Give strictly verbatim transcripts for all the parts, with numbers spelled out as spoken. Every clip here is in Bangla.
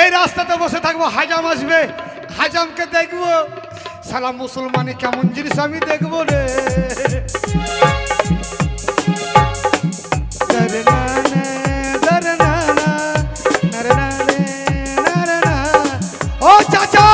এই রাস্তাতে বসে থাকবো, হাজাম আসবে, হাজামকে দেখবো, সালাম মুসলমানি কেমন জিনিস আমি দেখবো রে। ও চাচা,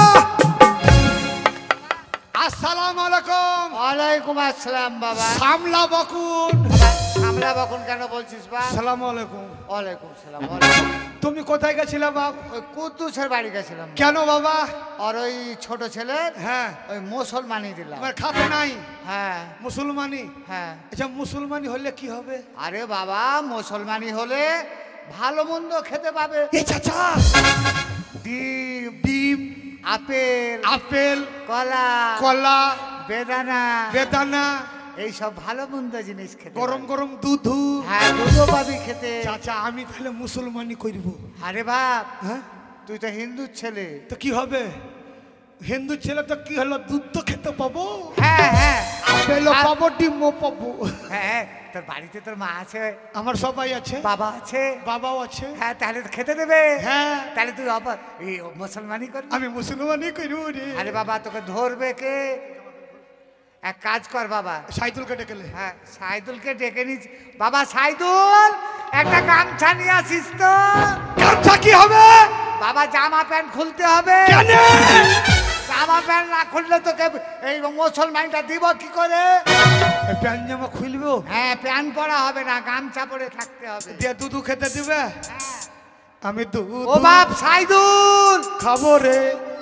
আসসালামু আলাইকুম। ওয়ালাইকুম আসসালাম বাবা। সামলা বকুন। সামলা বকুন কেন বলছিস বাপ? আসসালামু আলাইকুম। ওয়ালাইকুম সালাম। ওয়ালাইকুম। তুমি কোথায় গেছিলে বাপ? ওই কুদ্দুসের বাড়ি গেছিলাম। কেন বাবা? আর ওই ছোট ছেলের হ্যাঁ ওই মুসলমানি দিলাম। তোমার খাতে নাই? হ্যাঁ মুসলমানি? হ্যাঁ। আচ্ছা মুসলমানি হলে কি হবে? আরে বাবা মুসলমানি হলে ভালো মন্দ খেতে পাবে। এই চাচা, ডিম, ডিম, আপেল, আপেল, কলা, কলা, বেদানা, বেদানা, এইসব ভালো মন্দ জিনিস খেতে গরম পাবে। গরম দুধ। হ্যাঁ দুধও পাবি খেতে। চাচা আমি তাহলে মুসলমানি করব। আরে বাপ হ্যাঁ তুই তো হিন্দুর ছেলে। তো কি হবে? হিন্দু ছেলে তো কি হলো, দুধ তো খেতে পাবো, হ্যাঁ হ্যাঁ আপেলও পাবো, ডিমও পাবো। হ্যাঁ তোর বাড়িতে তোর মা আছে, আমার সবাই আছে, বাবা আছে, বাবাও আছে। হ্যাঁ তাহলে তো খেতে দেবে। হ্যাঁ তাহলে তুই আবার এই মুসলমানি করবি? আমি মুসলমানি করব রে। আরে বাবা তোকে ধরবে কে? এক কাজ কর বাবা, সাইদুলকে ডেকেলে। হ্যাঁ সাইদুলকে ডেকে নিস। বাবা সাইদুল একটা গামছা নিয়ে আসিস তো। গামছা কি হবে? বাবা জামা প্যান্ট খুলতে হবে। কেন? জামা প্যান্ট না খুললে তোকে এই মুসলমানটা দিব কি করে? প্যান্ট জামা খুলবো? হ্যাঁ প্যান্ট পরা হবে না, গামছা পরে থাকতে হবে। দিয়ে দুধ খেতে দিবে? আমি দুধ ও বাপ সাইদুল খাবো রে।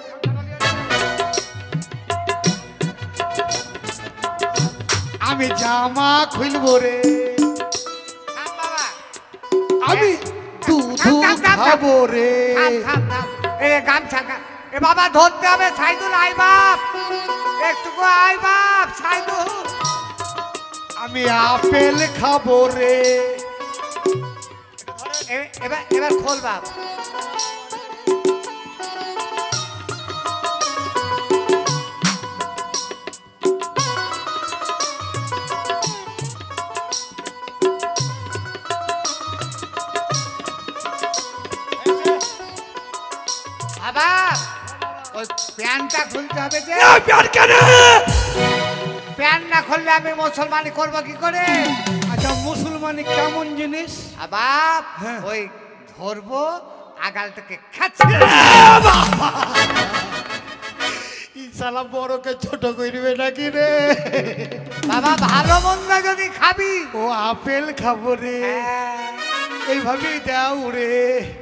আমি জামা খুলবো রে। থাম বাবা, আমি দুধ খাবো রে। থাম থাম থাম। এ গামছা গা- এ বাবা ধরতে হবে। সাইদুল আই বাপ, একটুকু আই বাপ সাইদুল। আমি আপেল খাবো রে। এ- এবার এবার খোল বাপ। বাবা ওই প্যান্টটা খুলতে হবে যে। প্যান্ট কেন? প্যান্ট না খুললে আমি মুসলমানি করব কি করে? আচ্ছা মুসলমানি কেমন জিনিস? আ বাপ হ্যাঁ। ওই ধরবো আগালটাকে খাচ্ছে। ইনশাআল্লাহ বড়কে ছোট করবে নাকি রে? বাবা ভালো মন্দ যদি খাবি। ও আপেল খাবো রে। হ্যাঁ। এইভাবেই দাও রে।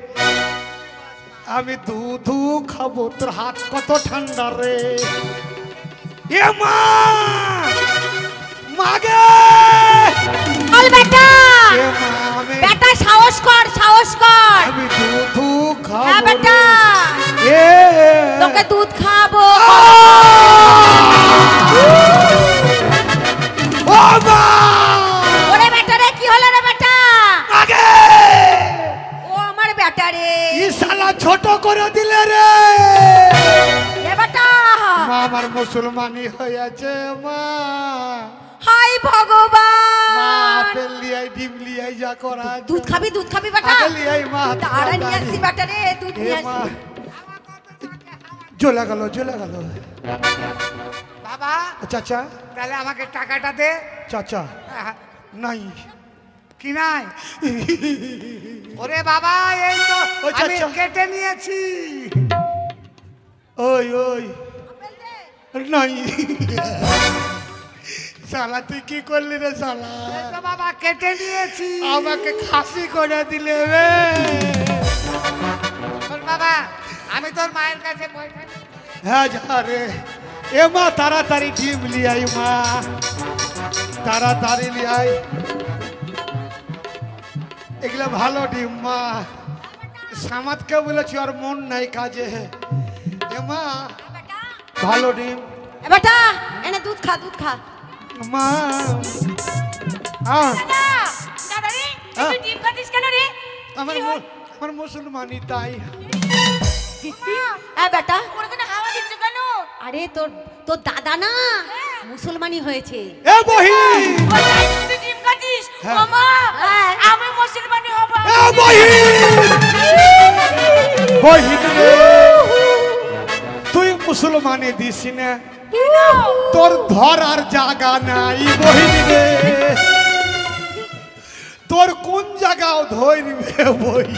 আমি দুধ খাবো। তোর হাত কত ঠান্ডা রে। এ মা, মাগে বল বেটা, এ মা, আমি বেটা সাহস কর, সাহস কর। আমি দুধ খাবো। হ্যাঁ বেটা, এ তোকে দুধ খাবো। ও মা, ওরে বেটা রে, কি হলো রে বেটা? মাগে ও আমার বেটা রে। ই শালা ছোট করে দিলে রে। এ বেটা, মা আমার মুসলমানি হয়েছে মা। হাই মা ভগবান। আপেল লিয়াই, ডিম লিয়াই, যা করা আছে। দুধ খাবি, দুধ খাবি বেটা? আগে লিয়াই মা। তাড়া নিয়ে আসি বেটা রে, দুধ এ নিয়ে মা, আসি। জ্বলে গেল, জ্বলে গেল। বাবা চাচা, তাহলে আমাকে টাকাটা দে। চাচা হ্যাঁ, নাই। কি নাই? ওরে বাবা এই তো ও আমি চাচা। কেটে নিয়েছি। ওই ওই নাই। শালা তুই কি করলি রে শালা? এই তো বাবা কেটে নিয়েছি। আমাকে খাসি করে দিলে রে। শোন বাবা আমি তোর মায়ের কাছে পয়সা নিয়ে- হ্যাঁ যা রে। এ মা তাড়াতাড়ি ডিম লিয়াই মা, তাড়াতাড়ি লিয়াই। এগুলা ভালো ডিম মা। সামাদকে বলেছি আর মন নাই কাজে। এ মা ভালো ডিম এ বেটা এনে দুধ খা, দুধ খা। মা। আহ, দাদা রে, হ্যাঁ? তুই ডিম খাচ্ছিস কেন রে? আমার মু- আমার মুসলমানি তাই। এ বেটা ওরে কেন হাওয়া দিচ্ছ কেন? আরে তোর তোর দাদা না মুসলমানি হয়েছে। এ বহিন, তুই ডিম খাচ্ছিস? হ্যাঁ। মামা আমি মুসলমানি হব। এ বহিন, বহিন রে তুই মুসলমানে দিস না তোর ধর আর জায়গা নাই বহিন রে তোর কোন জায়গাও ধরবে বই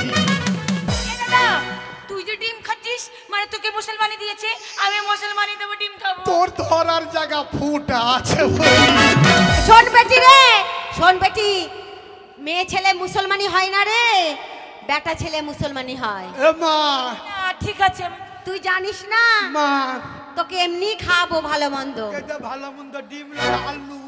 তুই যে ডিম খাচ্ছিস মানে তোকে মুসলমানি দিয়েছে আমি মুসলমানি দেবো ডিম খাবো তোর ধর আর জায়গা ফুটা আছে বই শোন বেটি রে শোন বেটি মেয়ে ছেলে মুসলমানি হয় না রে বেটা ছেলে মুসলমানি হয় এ মা না, ঠিক আছে তুই জানিস না মা তোকে এমনি খাবো ভালো মন্দ এটা ভালো মন্দ ডিম আলু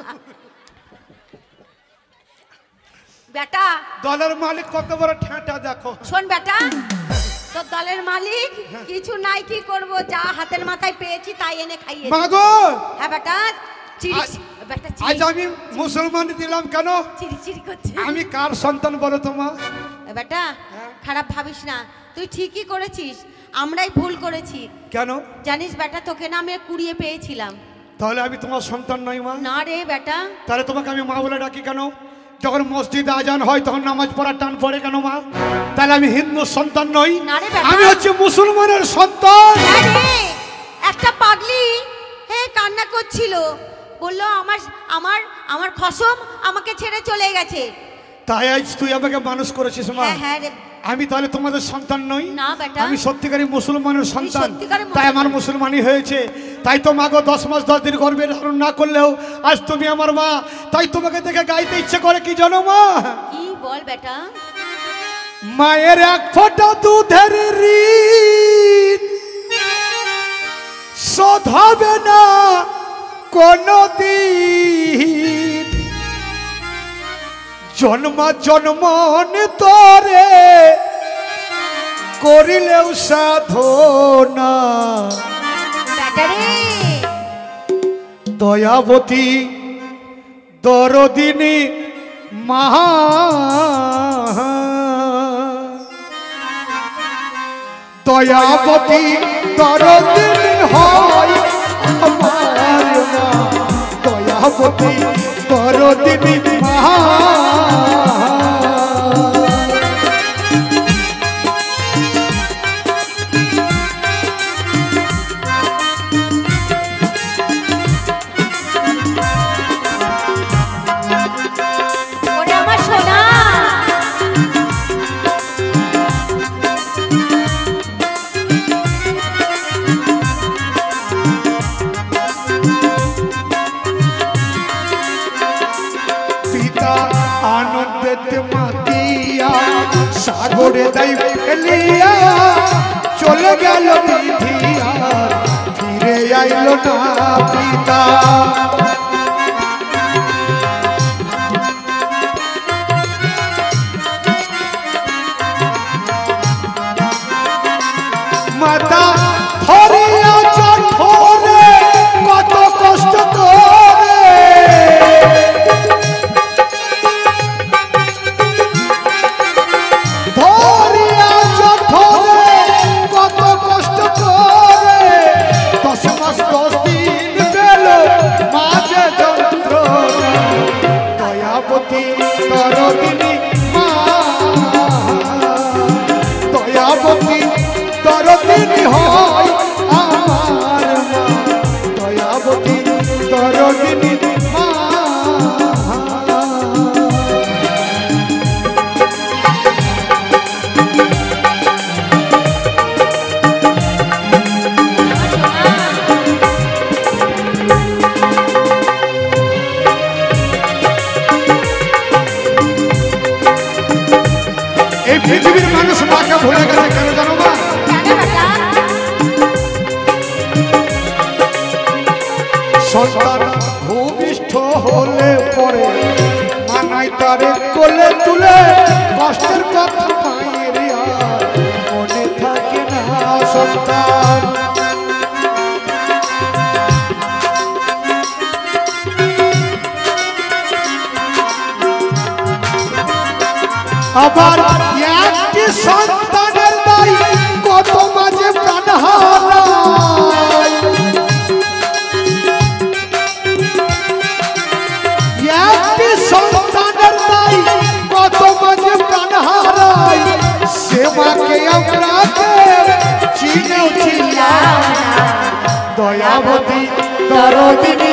বেটা দলের মালিক কত বড় ঠেঁটা দেখো শোন বেটা তোর দলের মালিক কিছু নাই কি করব যা হাতের মাথায় পেয়েছি তাই এনে খাইয়ে মা গো হ্যাঁ বেটা চিড়ি আজ- বেটা আজ চিড়ি আমি মুসলমান দিলাম কেন চিড়ি চিড়ি করছে আমি কার সন্তান বলো তোমা এ বেটা হ্যাঁ। খারাপ ভাবিস না তুই ঠিকই করেছিস আমরাই ভুল করেছি কেন জানিস বেটা তোকে না আমি কুড়িয়ে পেয়েছিলাম তাহলে আমি তোমার সন্তান নই মা না রে বেটা তাহলে তোমাকে আমি মা বলে ডাকি কেন যখন মসজিদে আজান হয় তখন নামাজ পড়ার টান পড়ে কেন মা তাহলে আমি হিন্দু সন্তান নই না রে বেটা। আমি হচ্ছে মুসলমানের সন্তান হ্যাঁ রে, একটা পাগলি হ্যাঁ কান্না করছিল বললো আমার আমার আমার খসম আমাকে ছেড়ে চলে গেছে তাই আজ তুই আমাকে মানুষ করেছিস মা হ্যাঁ হ্যাঁ রে আমি তাহলে তোমাদের সন্তান নই না বেটা। আমি সত্যিকারী মুসলমানের সন্তান সত্যিকারের তাই আমার মুসলমান। মুসলমানই হয়েছে তাই তো মাগো দশ মাস দশ দিন গর্ভে ধারণ না করলেও আজ তুমি আমার মা তাই তোমাকে দেখে গাইতে ইচ্ছে করে কি জানো মা কি বল বেটা মায়ের এক ফোঁটা দুধের ঋণ শোধ হবে না কোনো দিন জন্ম জন্মন তোরে করিলেও সাধনা বেটা রে দয়াবতী দরদিনী মহা দয়াবতী দরদিনী হয় আমার মা দয়াবতী দরদিনী মহা ওরে আমার সোনা পিতা আনন্দেতে মাতিয়া সাগরে দাই ফেলিয়া চলে গেল বিধিয়া ফিরে আইল না পিতা মাতা ধরিয়া চঠরে কত কষ্ট করে ধরিয়া চঠরে কত কষ্ট করে দশ মাস দশ দিন পেল মাঝে যন্ত্রণা দয়াবতী দরদিনী মা দয়াবতী দরদিনী হয় আমার মা দয়াবতী দরদিনী মা এই পৃথিবীর মানুষ মাকে ভুলে গেছে কেন জানো মা কেন বেটা সন্তান ভূমিষ্ঠ হলে পরে মানাই তারে কোলে তুলে কষ্টের কথা মায়ের আর মনে থাকে না সন্তান আবার একটি সন্তানের দায়ী কত মাঝে প্রাণ হারায় একটি সন্তানের দায়ী কত মাঝে প্রাণ হারায় সে মাকে আমরা চিনেও চিনলাম না দয়াবতী দরদিনী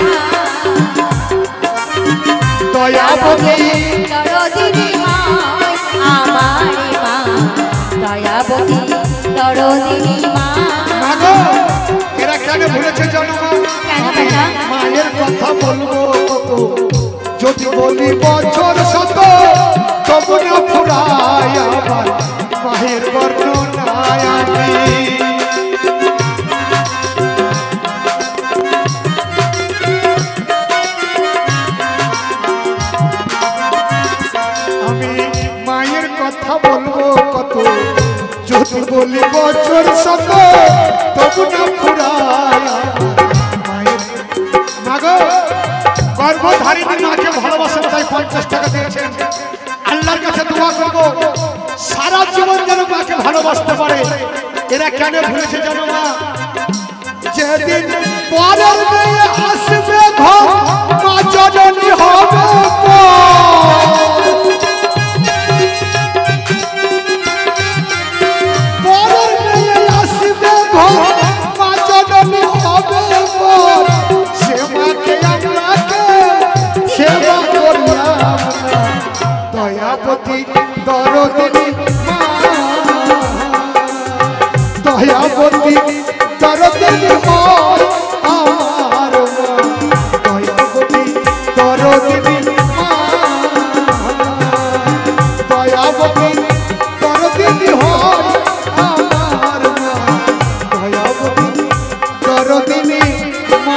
দয়াবতী দরদিনী মা আমার মা দয়াবতী দরদিনী মা মাগো এরা কেন ভুলেছে জানো মা? কেন বেটা? মায়ের কথা বলবো কত যদি বলি বছর শত তবু না ফুরায় আমার মায়ের বর্ণনায় আমি আমি মায়ের কথা বলবো কত যদি বলি বছর শত তবু না ফুরায় মায়ের মাগো গর্ভধারিণী মাকে ভালোবাসেন তাই পঞ্চাশ টাকা দিয়েছেন আল্লাহর কাছে দোয়া করবো সারা জীবন যেন মাকে ভালোবাসতে পারে এরা কেন ভুলেছে জানো মা যেদিন পরের মেয়ে আসবে ঘর মা জননী হবে পরের মেয়ে আসবে ঘর মা জননী হবে সে মাকে আমরাকে সেবা করলাম না দয়াবতী দরদিনী মা দয়াবতী দরদিনী মা আমার মা দয়াবতী দরদিনী মা দয়াবতী দরদিনী হয় আমার মা দয়াবতী দরদিনী মা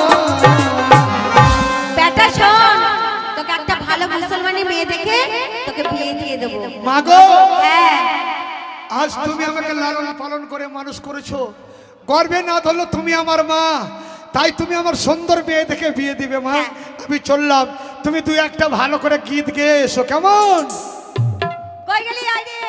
বেটা শোন তোকে একটা ভালো মুসলমানি মেয়ে দেখে তোকে বিয়ে দিয়ে দেবো মাগো হ্যাঁ আজ তুমি আমাকে লালন পালন করে মানুষ করেছো গর্বে না ধরলো তুমি আমার মা তাই তুমি আমার সুন্দর মেয়ে দেখে বিয়ে দিবে মা আমি চললাম তুমি দুই একটা ভালো করে গীত গেয়ে এসো কেমন কই গেলি আয় রে